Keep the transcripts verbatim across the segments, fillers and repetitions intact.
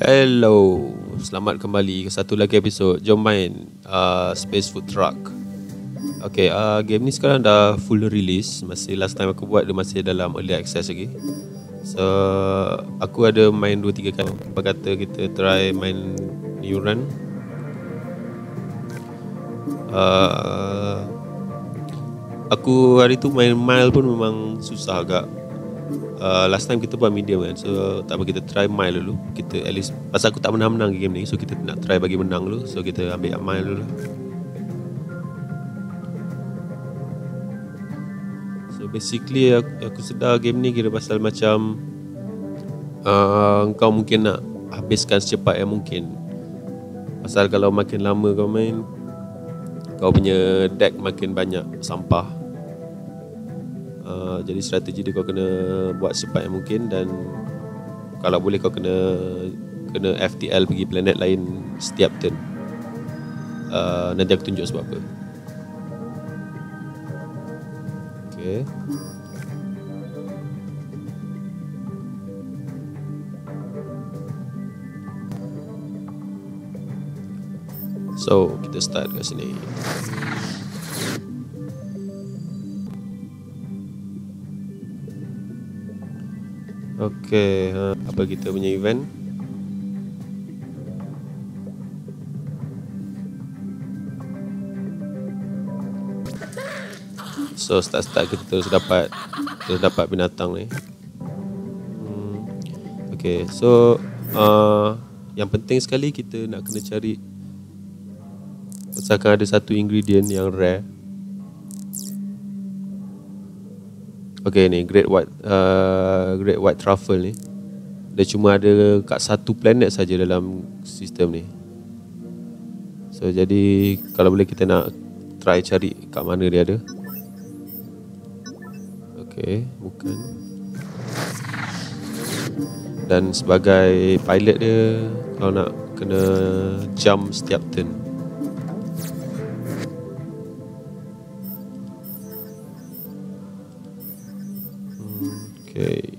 Hello, selamat kembali ke satu lagi episod. Jom main uh, Space Food Truck. Okay, uh, game ni sekarang dah full release. Masih last time aku buat dia masih dalam early access lagi. So aku ada main dua tiga kali. Apa kata kita try main new run. uh, Aku hari tu main mile pun memang susah agak. Uh, last time kita buat medium kan. So tak apa, kita try mile dulu. Kita at least, pasal aku tak menang-menang game ni, so kita nak try bagi menang dulu. So kita ambil mile dulu. So basically aku, aku sedar game ni kira pasal macam uh, kau mungkin nak habiskan secepat yang mungkin. Pasal kalau makin lama kau main, kau punya deck makin banyak sampah. Uh, jadi strategi dia kau kena buat secepat yang mungkin. Dan kalau boleh kau kena Kena F T L pergi planet lain setiap turn. uh, Nanti aku tunjuk sebab apa. Okay. So kita start kat sini. Okay, ha, apa kita punya event? So start-start kita terus dapat Terus dapat binatang ni. hmm. Okay, so uh, yang penting sekali kita nak kena cari, misalkan ada satu ingredient yang rare. Okay ni Great White uh, Great White Truffle ni, dia cuma ada kat satu planet saja dalam sistem ni. So jadi kalau boleh kita nak try cari kat mana dia ada. Okay, bukan. Dan sebagai pilot dia, kau nak kena jump setiap turn. Okay.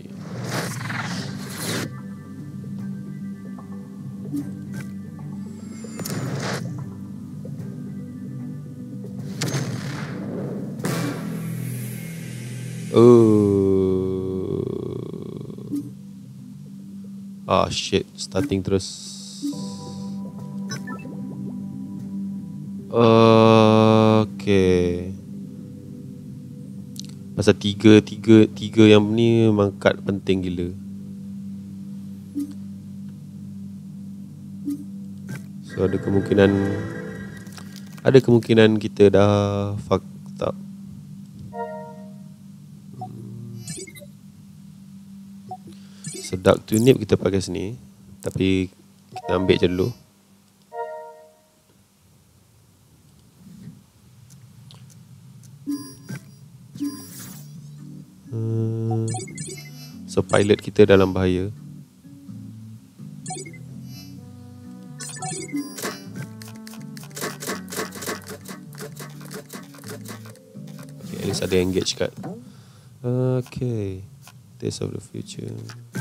Oh. Ah shit, starting terus. Okay. Pasal tiga, tiga, tiga yang ni memang kad penting gila. So ada kemungkinan Ada kemungkinan kita dah fucked up. So dark tunip kita pakai sini, tapi kita ambil je dulu. Hmm. So pilot kita dalam bahaya. Okay, at least ada engage kat. Okay, Taste of the Future.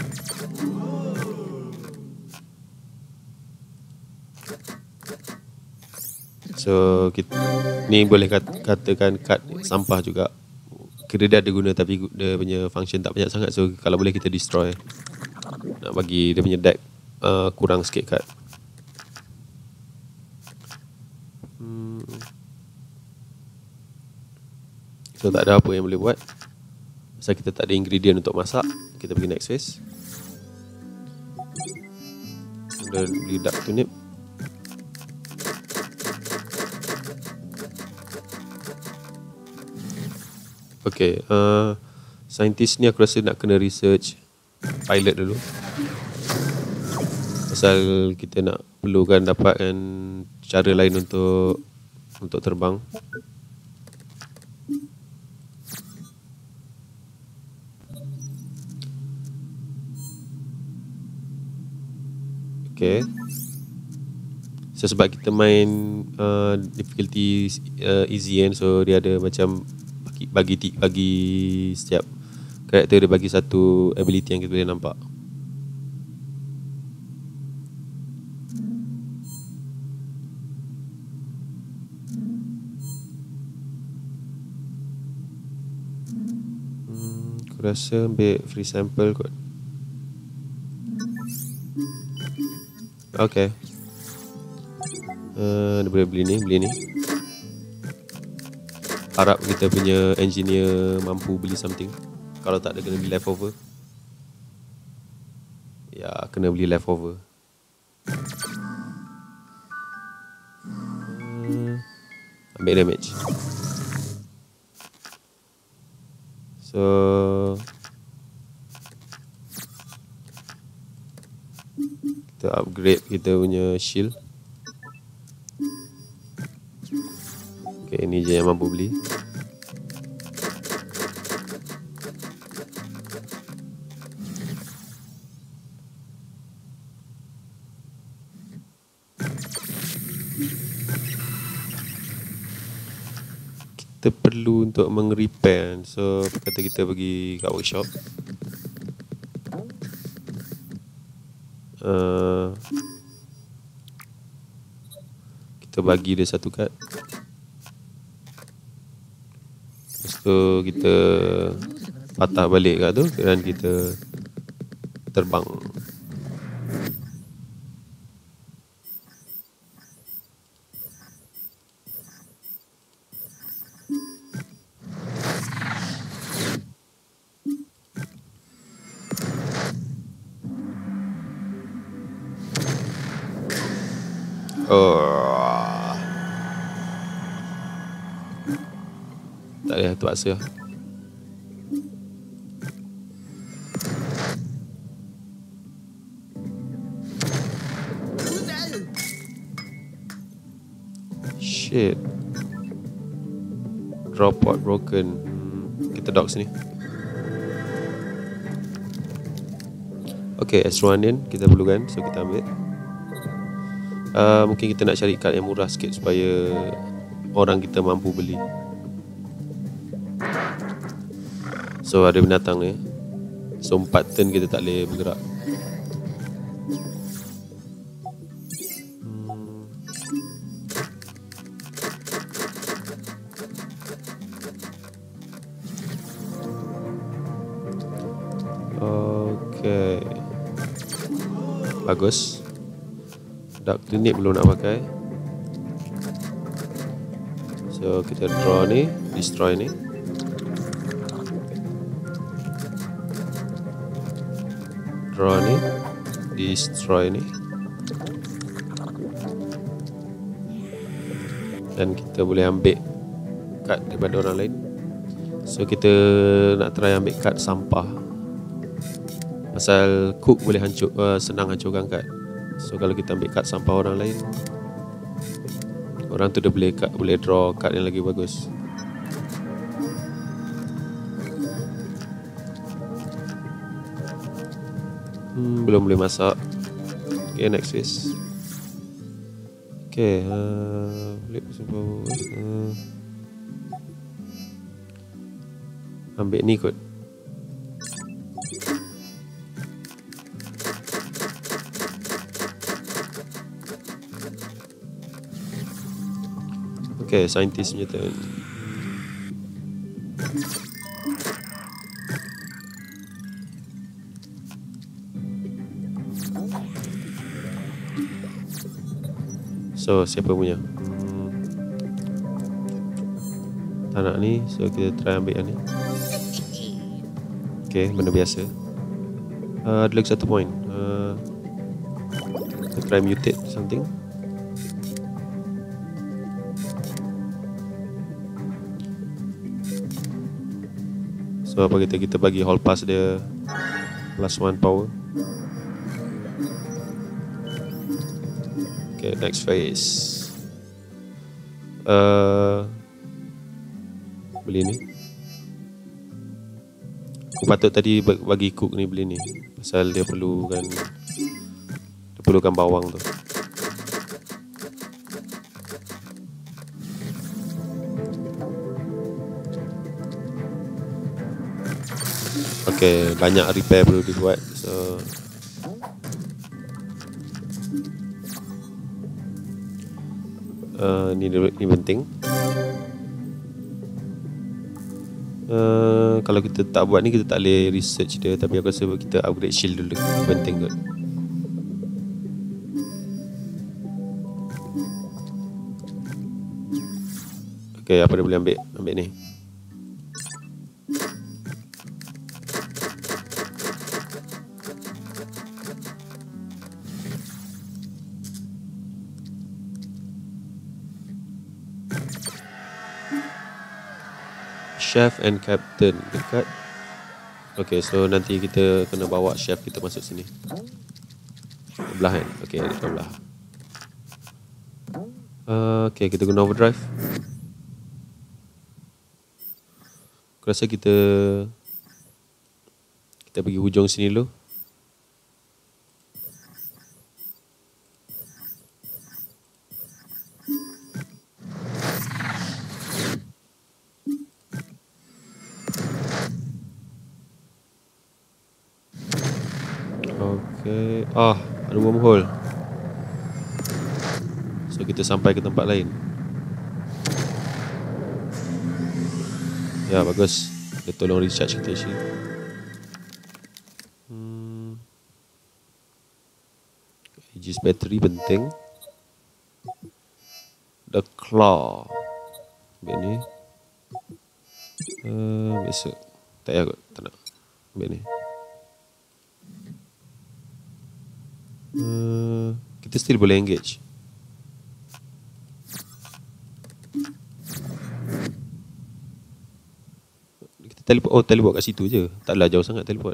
So kita, ni boleh kat, katakan kad sampah juga. Kira dia ada guna tapi dia punya function tak banyak sangat. So kalau boleh kita destroy, nak bagi dia punya deck uh, kurang sikit kad. hmm. So tak ada apa yang boleh buat. Pasal kita tak ada ingredient untuk masak. Kita pergi next phase. Dan beli dark tunip. Okay, uh, saintis ni aku rasa nak kena research pilot dulu. Pasal kita nak perlukan dapatkan cara lain untuk Untuk terbang. Okay. So sebab kita main uh, difficulty uh, easy kan, so dia ada macam bagi bagi, bagi setiap karakter dia bagi satu ability yang kita boleh nampak. Aku rasa ambil free sample kot. Okay. Uh, dia boleh beli ni, beli ni. Harap kita punya engineer mampu beli something. Kalau tak ada, kena beli leftover. Ya, kena beli leftover. uh, Ambil damage. So kita upgrade kita punya shield. Okay, ini je yang mampu beli. Kita perlu untuk meng-repair. So kata kita pergi kat workshop. uh, Kita bagi dia satu kad. Lepas tu kita patah balik kat tu dan kita terbang. Oh. Tak boleh terpaksa. Shit. Drop pod broken. hmm, Kita dock sini. Okay, extra onion kita perlukan. So kita ambil. Uh, mungkin kita nak cari kad yang murah sikit supaya orang kita mampu beli. So ada binatang ni. So empat turn kita tak boleh bergerak. hmm. Okay, bagus. Dark Clinic belum nak pakai. So kita draw ni, destroy ni. Draw ni, destroy ni. Dan kita boleh ambil kad daripada orang lain. So kita nak try ambil kad sampah. Pasal cook boleh hancur, uh, senang hancurkan kad. So kalau kita ambil kad sampah orang lain, orang tu dia boleh kad, boleh draw kad yang lagi bagus. Hmm, belum boleh masak. Okay, next phase. Okay, uh, boleh uh, ambil ni kot. Okay, scientist punya turn. So, siapa punya? Hmm. Tak nak ni, so kita try ambil yang ni. Okay, benda biasa. uh, Ada lagi satu point. uh, Kita try mutate something. So apa kita kita bagi hall pass dia plus one power. Okay, next phase. uh, Beli ni. Aku patut tadi bagi cook ni beli ni. Pasal dia perlukan Dia perlukan bawang tu. Okay, banyak repair perlu dibuat. So uh, ni, ni penting. uh, Kalau kita tak buat ni, kita tak boleh research dia. Tapi aku rasa kita upgrade shield dulu, penting kot. Okay, apa dia boleh ambil? Ambil ni. Chef and captain dekat. Okay, so nanti kita kena bawa chef kita masuk sini. Sebelah kan? Okay, di sebelah. uh, Okay, kita guna overdrive. Aku rasa kita Kita pergi hujung sini dulu. Okay. Ah, ada wormhole. So kita sampai ke tempat lain. Ya, bagus. Dia tolong recharge kita shield. Hmm. Aegis battery penting. The claw. Ambil ni. Uh, besok. Tak payah kot. Tak nak. Ambil ni. Uh, kita still boleh engage. Kita teleport. Oh, teleport kat situ je. Taklah jauh sangat teleport.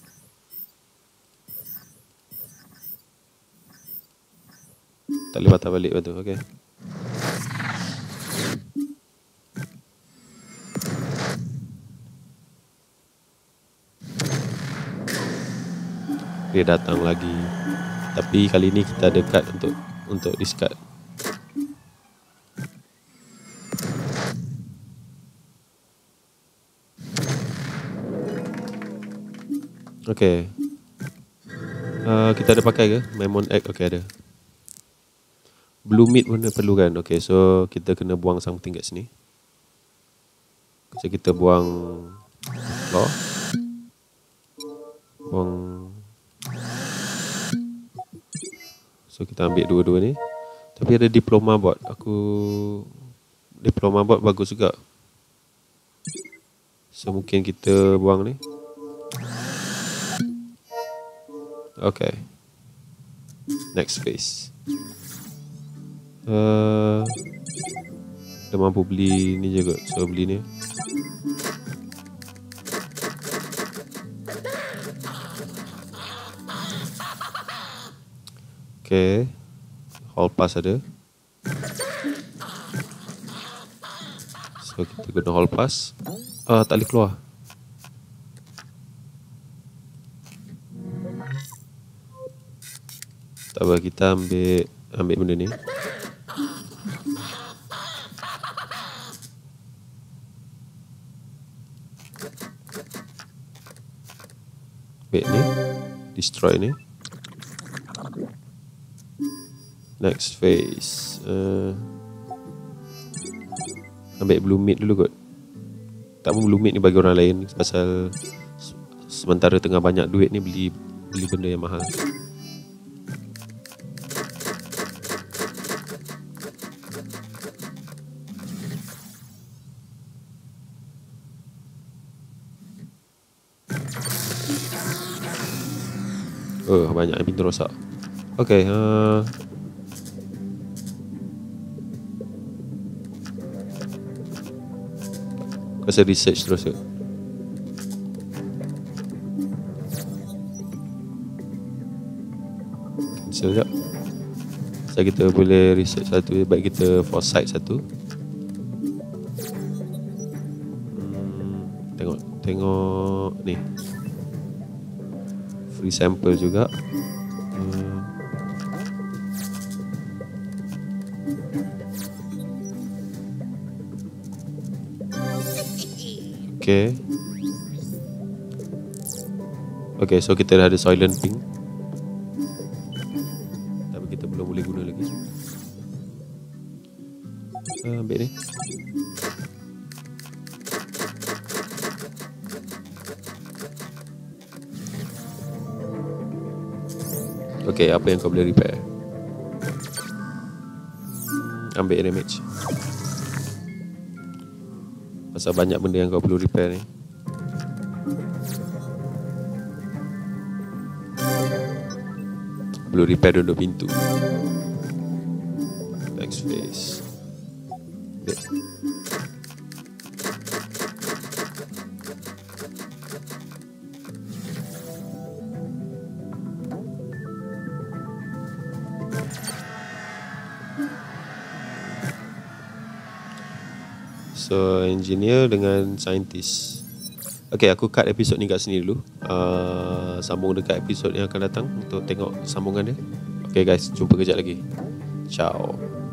Tak boleh patah balik betul. Okay. Dia datang lagi. Tapi kali ni kita ada card untuk untuk discard. Okay. Uh, kita ada pakai ke? Mammon egg. Okay, ada. Blue meat pun perlu kan? Okay, so kita kena buang something kat sini. So kita buang claw. Buang. So kita ambil dua-dua ni. Tapi ada diploma board. Aku diploma board bagus juga. So mungkin kita buang ni. Okay. Next phase. Uh, Dah mampu beli ni je kot. So beli ni. Okay. Hall pass ada. So kita guna hall pass. Ah, tak boleh keluar. Tak apa, kita ambil ambil benda ni. Ambil ni. Destroy ni. Next phase. uh, Ambil blue meat dulu kot. Tak pun blue meat ni bagi orang lain. Pasal sementara tengah banyak duit ni, beli beli benda yang mahal. Oh, banyak yang pintu rosak. Okay. uh, Rasa research terus ke? Cancel sekejap. So kita boleh research satu. Baik kita foresight satu. hmm, Tengok Tengok ni. Free sample juga. hmm. Okay. Okay, so kita dah ada silent ping. Tapi kita belum boleh guna lagi. uh, Ambil ni. Okay, apa yang kau boleh repair? Ambil damage. Pasal banyak benda yang kau perlu repair ni. Perlu repair duduk pintu. Backspace. Okay. So engineer dengan scientist. Okay, aku cut episod ni kat sini dulu. uh, Sambung dekat episod yang akan datang untuk tengok sambungan dia. Okay guys, jumpa kejap lagi. Ciao.